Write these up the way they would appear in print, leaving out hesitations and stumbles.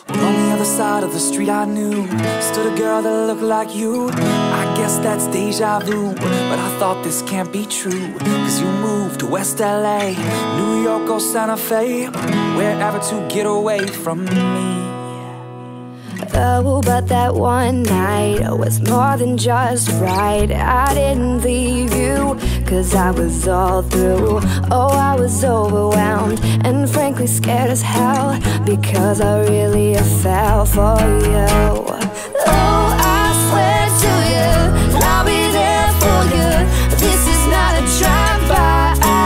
Well, on the other side of the street I knew stood a girl that looked like you. I guess that's deja vu, but I thought this can't be true. Cause you moved to West LA, New York or Santa Fe, wherever to get away from me. Oh, but that one night was more than just right. I didn't leave you, cause I was all through. Oh, I was overwhelmed and frankly scared as hell, because I really fell for you. Oh, I swear to you, I'll be there for you. This is not a drive-by,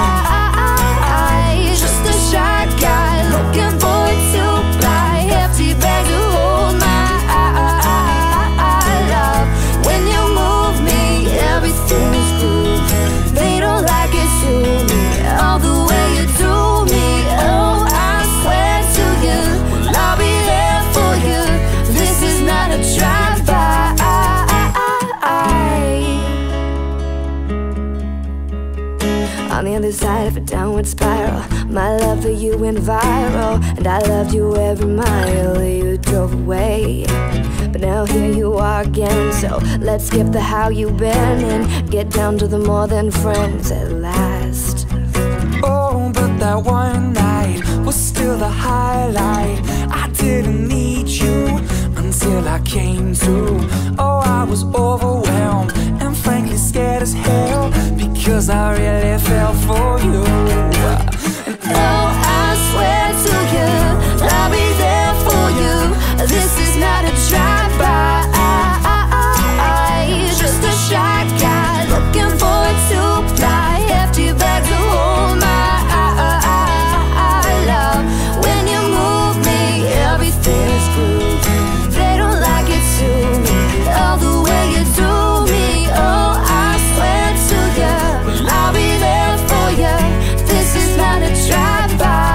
just a shy guy looking forward to buy empty bags to hold my love. When you move me, everything's cool. They don't like it to me, all the way you do me. Oh, I swear to you, I'll be there for you. This is not a drive-by. On the other side of a downward spiral, my love for you went viral, and I loved you every mile you drove away. But now here you are again, so let's skip the how you been and get down to the more than friends at last. Oh, but that one night was still the highlight. I didn't need you until I came to. Oh, I was overwhelmed and frankly scared as hell, because I really fell for you. And oh, I swear to you, I'll be there for you. This is not a drive-by, just a shy guy looking forward to fly empty bags to hold my love. When you move me, everything's groove. They don't like it to me, all the way you do me. Oh, I swear to you, I'll be there for you. This is not a drive-by.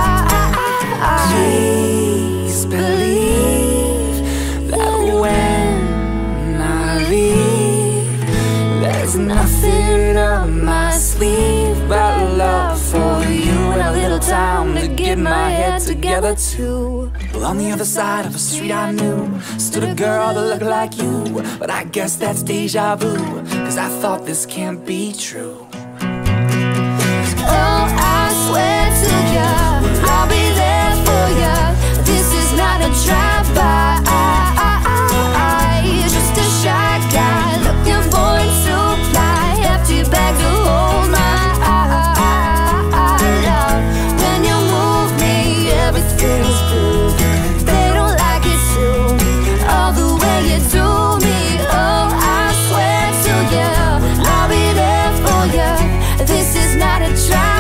please believe that when I leave, there's nothing up my sleeve but love for you, and a little time to get my head together too. Well, on the other side of a street I knew stood a girl that looked like you, but I guess that's deja vu, cause I thought this can't be true. Oh, I swear to you, I'll be there for you. This is not a drive-by, just a shy guy looking forward to fly empty bags to hold my love. When you move me, everything's cool. They don't like it to me, all the way you do me. Oh, I swear to you, I'll be there for you. This is not a drive-by.